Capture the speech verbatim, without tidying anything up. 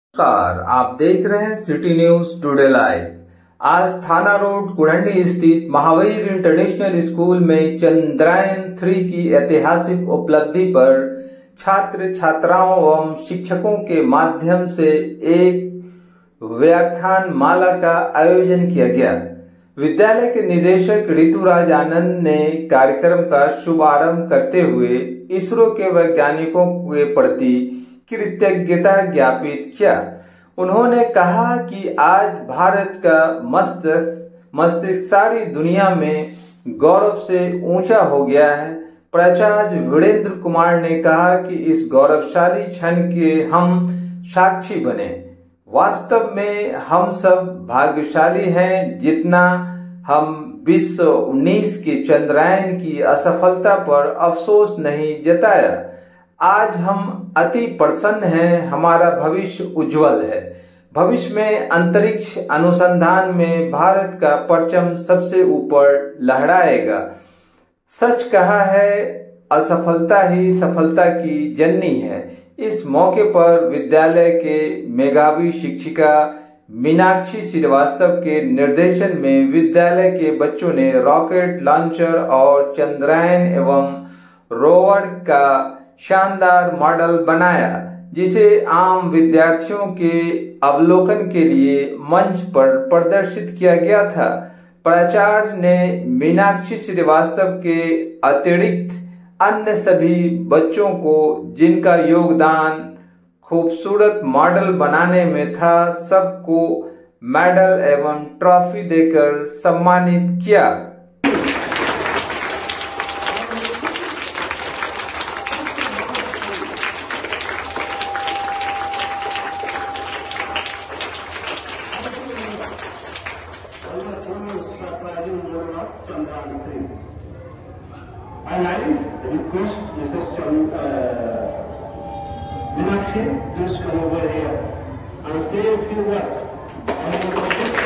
नमस्कार, आप देख रहे हैं सिटी न्यूज टुडे लाइव। आज थाना रोड कुरंडी स्थित महावीर इंटरनेशनल स्कूल में चंद्रयान थ्री की ऐतिहासिक उपलब्धि पर छात्र छात्राओं एवं शिक्षकों के माध्यम से एक व्याख्यान माला का आयोजन किया गया। विद्यालय के निदेशक ऋतुराज आनंद ने कार्यक्रम का शुभारंभ करते हुए इसरो के वैज्ञानिकों के प्रति कृतज्ञता ज्ञापित किया। उन्होंने कहा कि आज भारत का मस्तिष्क मस्तिष्क सारी दुनिया में गौरव से ऊंचा हो गया है। प्राचार्य वीरेंद्र कुमार ने कहा कि इस गौरवशाली क्षण के हम साक्षी बने। वास्तव में हम सब भाग्यशाली हैं, जितना हम बीस सौ उन्नीस के चंद्रयान की असफलता पर अफसोस नहीं जताया। आज हम अति प्रसन्न हैं, हमारा भविष्य उज्जवल है। भविष्य में अंतरिक्ष अनुसंधान में भारत का परचम सबसे ऊपर लहराएगा। सच कहा है, असफलता ही सफलता की जननी है। इस मौके पर विद्यालय के मेधावी शिक्षिका मीनाक्षी श्रीवास्तव के निर्देशन में विद्यालय के बच्चों ने रॉकेट लॉन्चर और चंद्रयान एवं रोवर का शानदार मॉडल बनाया, जिसे आम विद्यार्थियों के अवलोकन के लिए मंच पर प्रदर्शित किया गया था। प्राचार्य ने मीनाक्षी श्रीवास्तव के अतिरिक्त अन्य सभी बच्चों को, जिनका योगदान खूबसूरत मॉडल बनाने में था, सबको मेडल एवं ट्रॉफी देकर सम्मानित किया। And I request Missus Chan, uh, Meenakshi to come over here and say a few words.